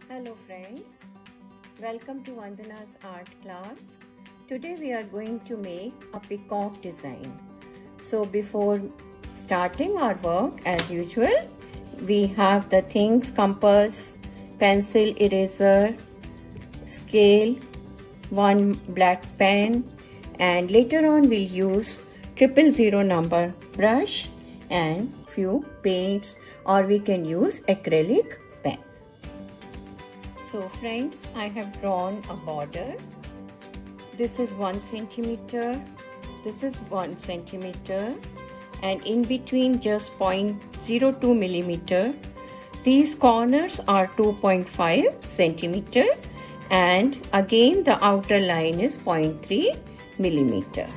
Hello friends, welcome to Vandana's art class. Today we are going to make a peacock design. So before starting our work, as usual, we have the things: compass, pencil, eraser, scale, one black pen, and later on we'll use 000 number brush and few paints, or we can use acrylic pen. So friends, I have drawn a border. This is 1 centimeter, this is 1 centimeter, and in between just 0.02 millimeter. These corners are 2.5 centimeter, and again the outer line is 0.3 millimeter.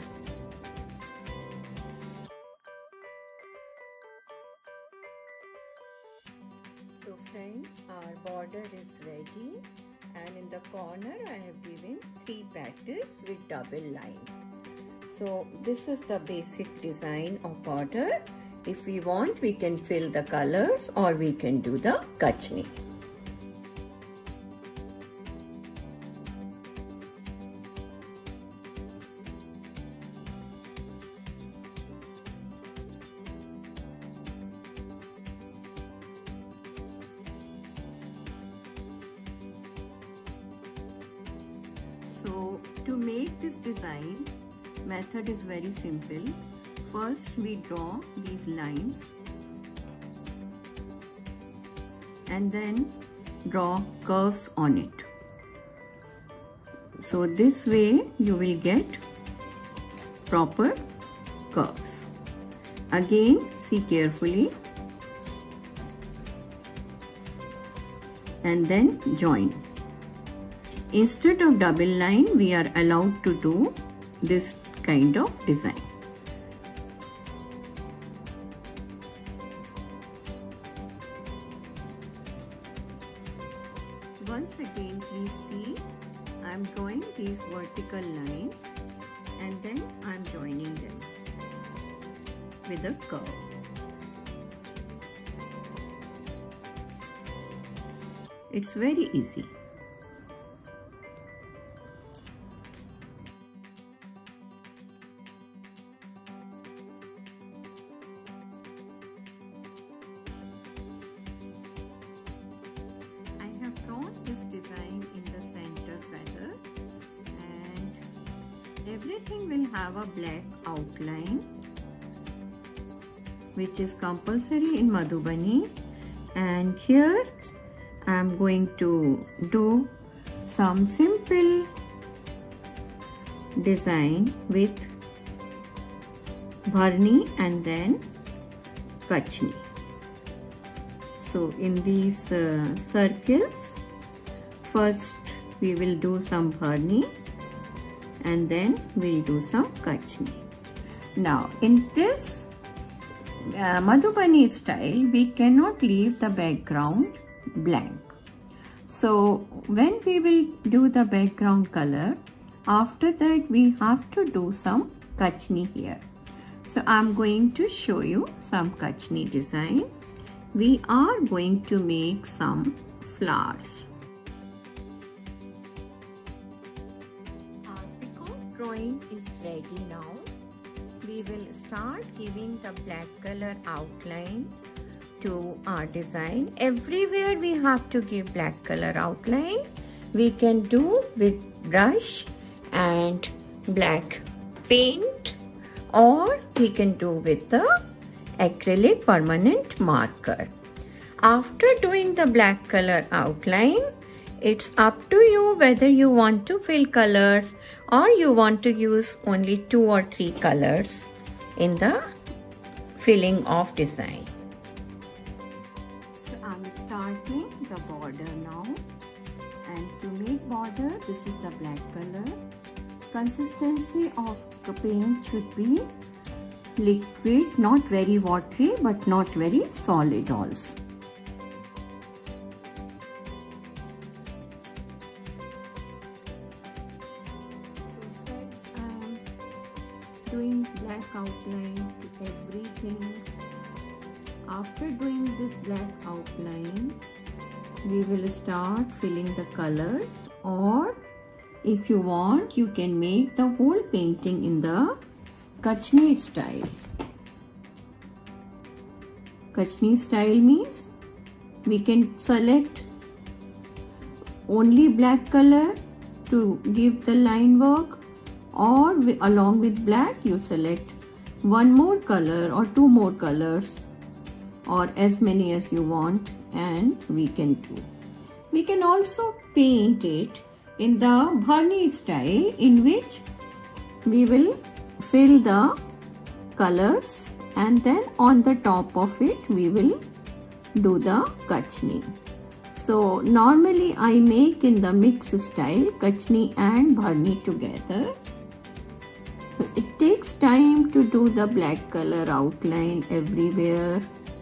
So friends, our border is ready, and in the corner I have given 3 patches with double line. So this is the basic design of border. If we want, we can fill the colors or we can do the kachni. So to make this design, method is very simple. First we draw these lines and then draw curves on it. So this way you will get proper curves. Again, see carefully and then join. Instead of double line, we are allowed to do this kind of design. Once again, please see, I am drawing these vertical lines and then I am joining them with a curve. It's very easy. This design in the center feather, and everything will have a black outline, which is compulsory in Madhubani. And here I am going to do some simple design with bharni and then kachni. So in these circles, first we will do some bharni and then we'll do some kachni. Now in this Madhubani style, we cannot leave the background blank. So when we will do the background color, after that we have to do some kachni here. So I'm going to show you some kachni design. We are going to make some flowers. Our peacock drawing is ready now. We will start giving the black color outline to our design. Everywhere we have to give black color outline. We can do with brush and black paint, or we can do with the acrylic permanent marker. After doing the black color outline, it's up to you whether you want to fill colors or you want to use only 2 or 3 colors in the filling of design. So I'm starting the border now, and to make border, this is the black color. Consistency of the paint should be liquid, not very watery but not very solid also. So friends, I am doing black outline to everything. After doing this black outline, we will start filling the colors, or if you want you can make the whole painting in the Kachni style. Kachni style means we can select only black color to give the line work, or along with black you select one more color or two more colors, or as many as you want, and we can do. We can also paint it in the Bharni style, in which we will fill the colors and then on the top of it we will do the Kachni. So normally I make in the mix style Kachni and Bharni together. It takes time to do the black color outline everywhere.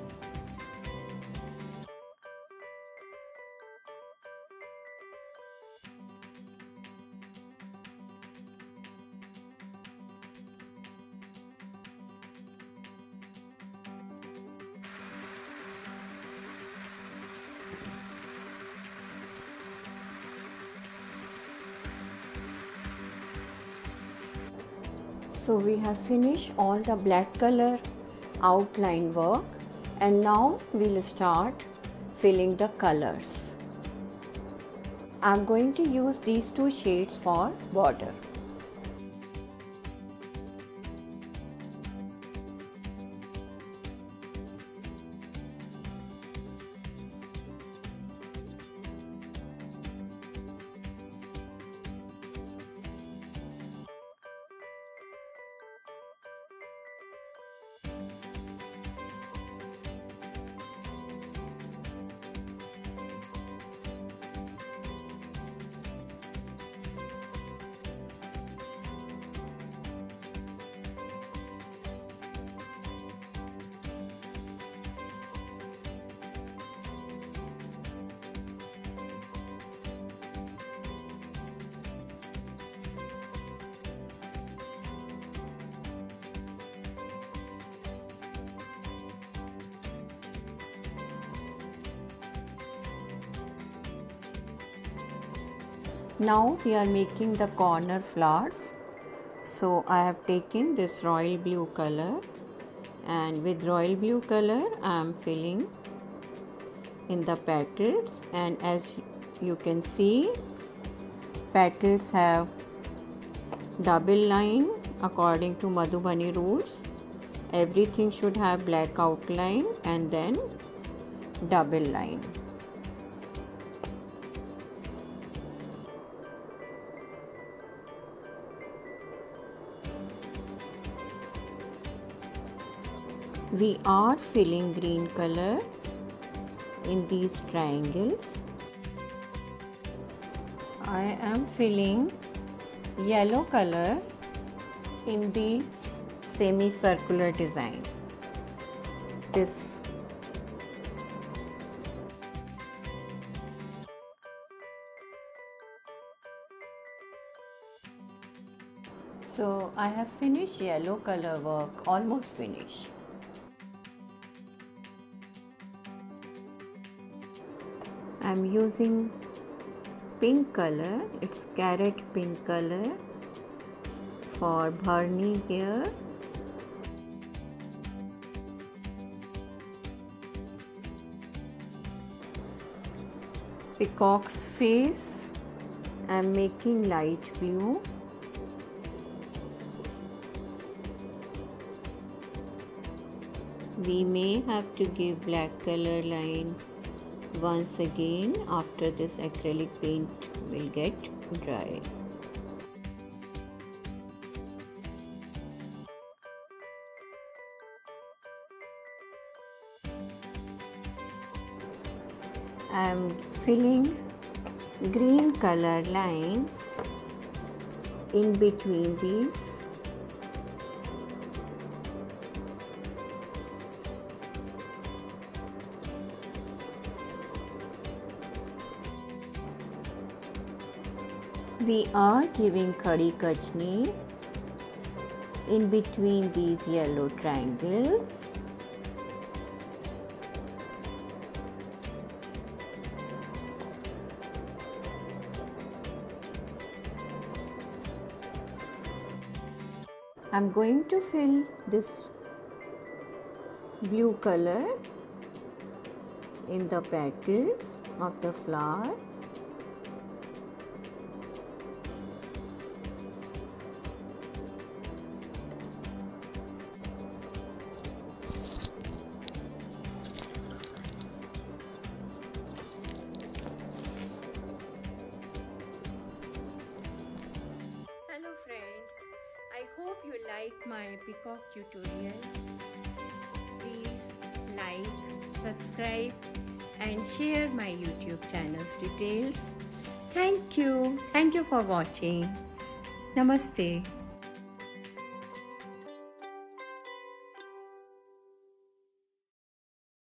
So we have finished all the black color outline work, and now we'll start filling the colors. I'm going to use these two shades for border. Now we are making the corner flowers. So I have taken this royal blue color, and with royal blue color I am filling in the petals, and as you can see, petals have double line according to Madhubani rules. Everything should have black outline and then double line. We are filling green color in these triangles. I am filling yellow color in these semicircular design. So I have finished yellow color work, almost finished. I am using pink color, it's carrot pink color for Bharni here. Peacock's face, I am making light blue. We may have to give black color line once again after this acrylic paint will get dry. I am filling green color lines in between these. We are giving Khadi Kachni in between these yellow triangles. I'm going to fill this blue color in the petals of the flower. Hello friends, I hope you like my peacock tutorial. Please like, subscribe and share my YouTube channel's details. Thank you for watching. Namaste.